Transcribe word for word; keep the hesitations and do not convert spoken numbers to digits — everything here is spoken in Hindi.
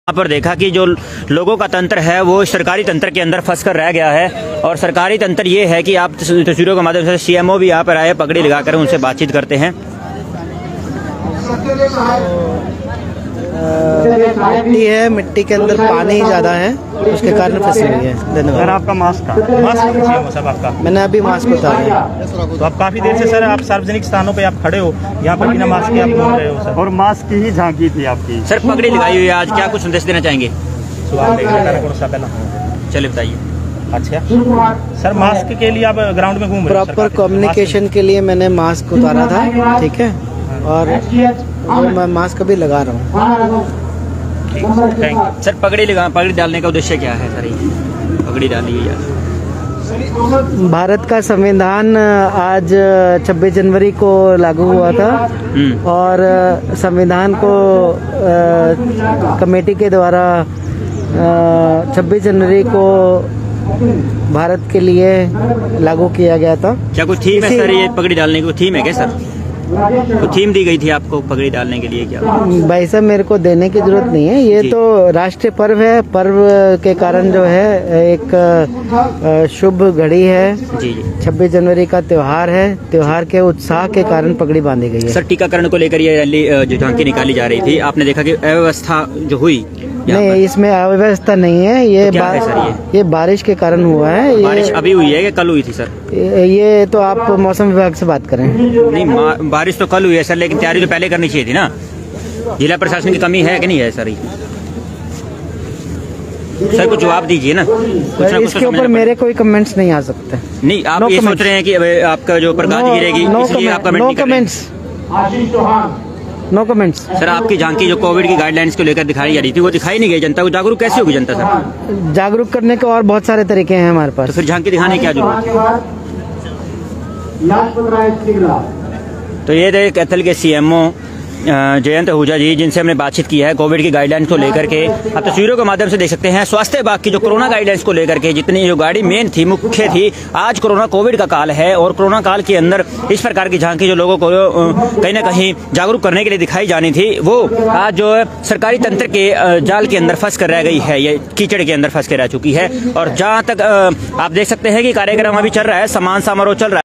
यहाँ पर देखा कि जो लोगों का तंत्र है वो सरकारी तंत्र के अंदर फंस कर रह गया है। और सरकारी तंत्र ये है कि आप तस्वीरों के माध्यम से सीएमओ भी यहाँ पर आए, पगड़ी लगाकर उनसे बातचीत करते हैं। मिट्टी है, मिट्टी के अंदर पानी ज़्यादा है, उसके कारण फंसी हुई है। धन्यवाद। सर आपका मास्क था, मास्क सीएमओ साहब आपका मैंने अभी मास्क उतारा है। तो आप काफी देर से सर आप सार्वजनिक स्थानों पे आप खड़े हो, यहाँ पर बिना मास्क के आप घूम रहे हो सर, और मास्क की ही झांकी थी आपकी। सर पगड़ी लगाई हुई है, आज क्या कुछ संदेश देना चाहेंगे? चलिए बताइए। अच्छा सर, मास्क के लिए आप ग्राउंड में घूम रहे हो? प्रॉपर कम्युनिकेशन के लिए मैंने मास्क उतारा था, ठीक है, और मैं मास्क अभी लगा रहा हूँ। सर पगड़ी लगा पगड़ी डालने का उद्देश्य क्या है सर? पगड़ी डाली है यार। भारत का संविधान आज छब्बीस जनवरी को लागू हुआ था और संविधान को कमेटी के द्वारा छब्बीस जनवरी को भारत के लिए लागू किया गया था। क्या कोई थीम है सर ये पगड़ी डालने की? थीम है क्या सर? तो थीम दी गई थी आपको पगड़ी डालने के लिए क्या? भाई साहब मेरे को देने की जरूरत नहीं है, ये तो राष्ट्रीय पर्व है। पर्व के कारण जो है एक शुभ घड़ी है, जी जी छब्बीस जनवरी का त्योहार है। त्योहार के उत्साह के कारण पगड़ी बांधी गई है। सर टीकाकरण को लेकर ये रैली जो झांकी निकाली जा रही थी, आपने देखा कि अव्यवस्था जो हुई? नहीं, इसमें अव्यवस्था नहीं है, ये तो क्या है सर? ये ये बारिश के कारण हुआ है। ये बारिश अभी हुई है या कल हुई थी सर? ये तो आप मौसम विभाग से बात करें। नहीं, बारिश तो कल हुई है सर, लेकिन तैयारी तो पहले करनी चाहिए थी ना। जिला प्रशासन की कमी है कि नहीं है सर? सर कुछ जवाब दीजिए ना। कुछ ना कुछ इसके ऊपर मेरे कोई कमेंट्स नहीं आ सकते। नहीं, आप ये सोच रहे हैं कि आपका जो प्रकाश गिरेगी इसलिए आप कमेंट नहीं कर रहे हैं? No comments. सर आपकी झांकी जो कोविड की गाइडलाइंस को लेकर दिखाई जा रही थी वो दिखाई नहीं गई, जनता को जागरूक कैसे होगी जनता सर? जागरूक करने के और बहुत सारे तरीके हैं हमारे पास। तो फिर झांकी दिखाने की क्या जरूरत है? तो ये थे कैथल के सीएमओ जयंत आहूजा जी, जिनसे हमने बातचीत की है कोविड की गाइडलाइंस को लेकर के। आप तस्वीरों के माध्यम से देख सकते हैं स्वास्थ्य विभाग की जो कोरोना गाइडलाइंस को लेकर के जितनी जो गाड़ी मेन थी, मुख्य थी। आज कोरोना कोविड का काल है और कोरोना काल के अंदर इस प्रकार की झांकी जो लोगों को कहीं ना कहीं जागरूक करने के लिए दिखाई जानी थी, वो आज जो सरकारी तंत्र के जाल के अंदर फंस कर रह गई है, ये कीचड़ के अंदर फंस कर रह चुकी है। और जहाँ तक आप देख सकते हैं कि कार्यक्रम अभी चल रहा है, सम्मान समारोह चल रहा है।